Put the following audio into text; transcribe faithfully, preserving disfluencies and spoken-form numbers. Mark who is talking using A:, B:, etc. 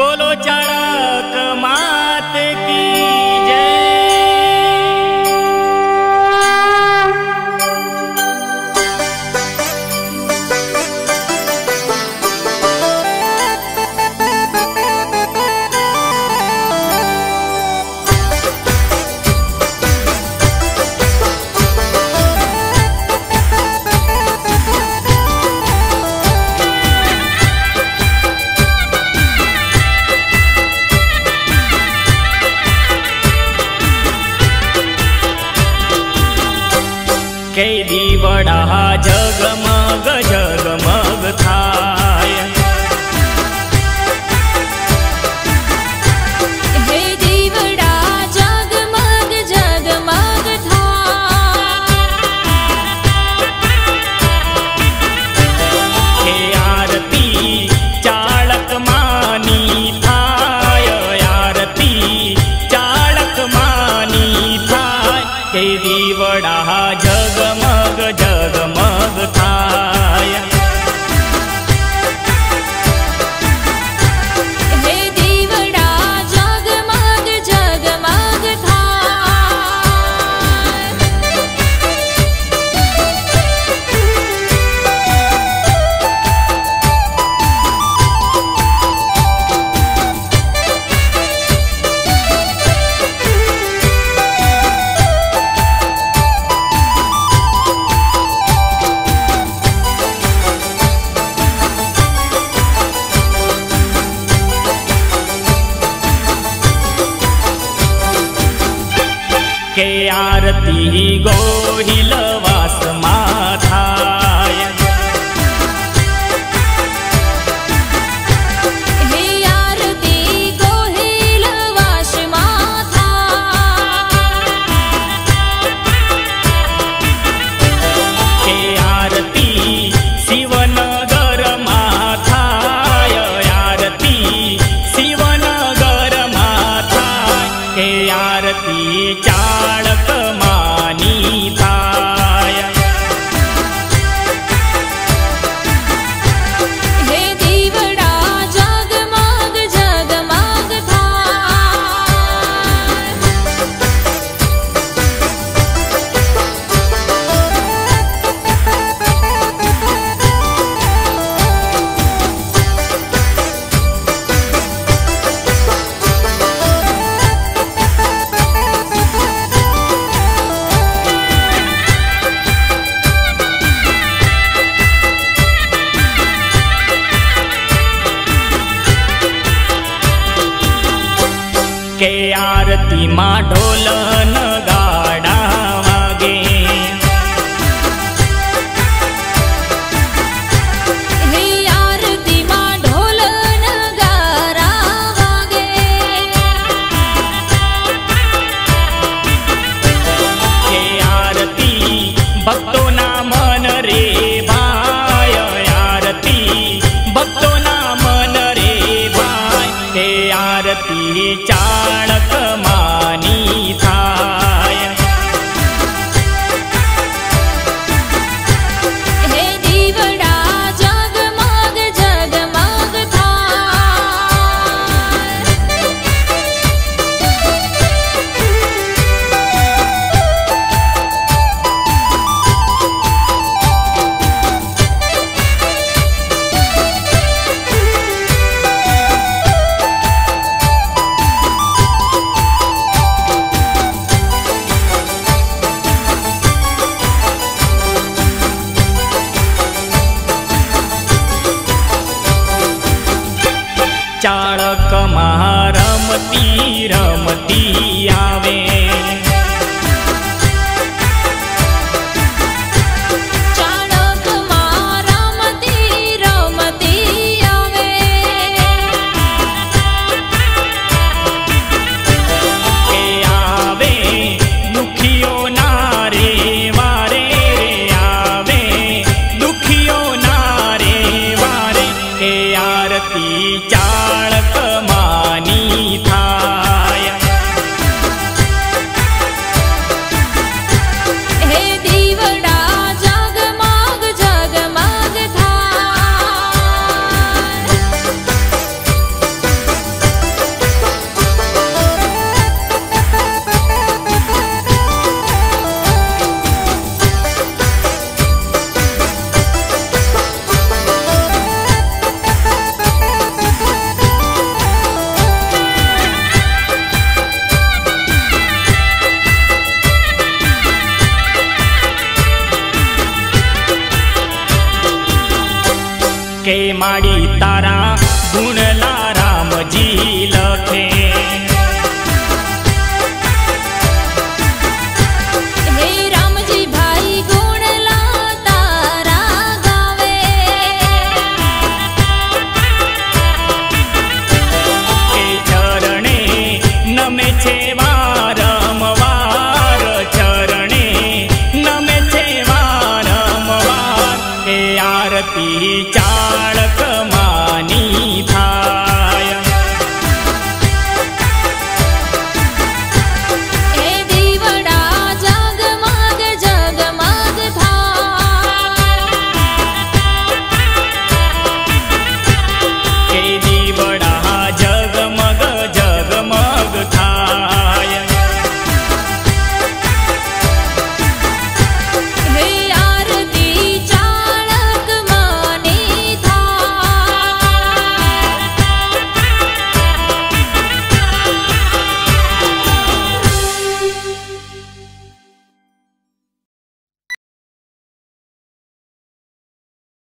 A: बोलो चाणक मात की जय। के दीवड़ा जगमग जगमग थाय,
B: हे दीवड़ा जगमग जगमग थाय,
A: हे आरती चालक मानी थाय, आरती चालक मानी थाय, हे दीवड़ा जगमग जगमग थाय,
B: हे दीवड़ा जगमग जगमग थाय।
A: के आरती गोहिल वास माथाय,
B: हे आरती गोहिल वास माथाय,
A: हे आरती शिवनगर माथाय, आरती शिवनगर माथाय, हे आरती चाणक मानी थाय,
B: हे दीवड़ा जगमग जगमग थाय।
A: के आरती माँ ढोल नगाड़ा वागे,
B: हे आरती माँ ढोल नगारा वागे,
A: के आरती भक्तों ना मन रे भाय, आरती भक्तों ना मन रे भाय, हे आरती चाणक मानी था। के माड़ी तारा गुणला रामजी लखे।
B: हे रामजी भाई गुणला तारा गावे।
A: के चरणे नमे छे वारंवार, चरणे नमे छे वारंवार। हे आरती चा